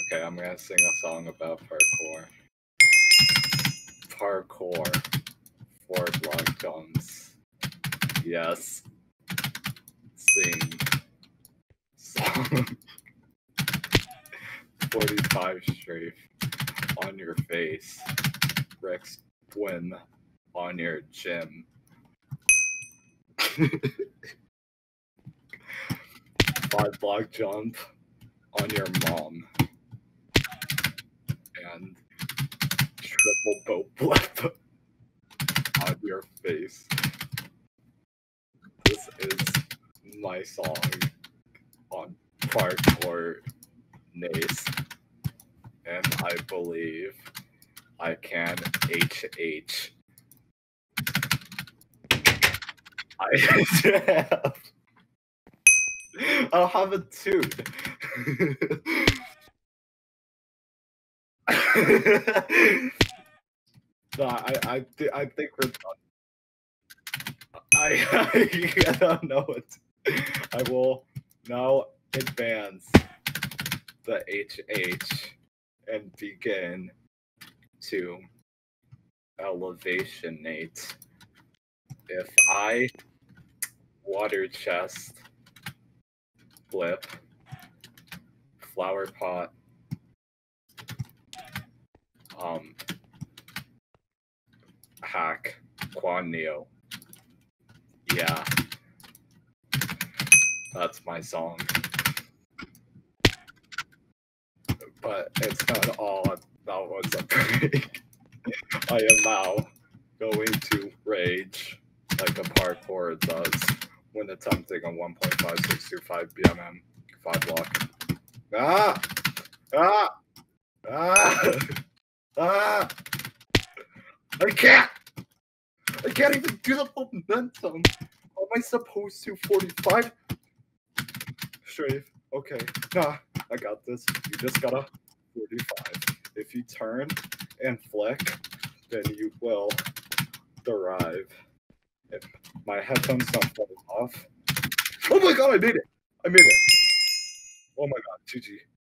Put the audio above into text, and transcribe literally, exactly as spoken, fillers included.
Okay, I'm gonna sing a song about parkour. Parkour. Four block jumps. Yes. Sing. Song. forty-five strafe on your face. Rex swim on your gym. Five block jump on your mom. And triple boat flip on your face. This is my song on parkour nace. And I believe I can H H. I have. I'll have a tooth. No, I, I, th I think we're done. I, I, I don't know what. I will now advance the H H and begin to elevationate. If I water chest, flip, flower pot, um, hack, quad neo. Yeah, that's my song. But it's not all that was a break. I am now going to rage like a parkour does when attempting a one point five six two five B M M five block. Ah! Ah! Ah! Ah! I can't! I can't even do the momentum! How am I supposed to? forty-five? Strafe. Okay. Nah, I got this. You just gotta forty-five. If you turn and flick, then you will derive. If my headphones don't fall off. Oh my god, I made it! I made it! Oh my god, G G.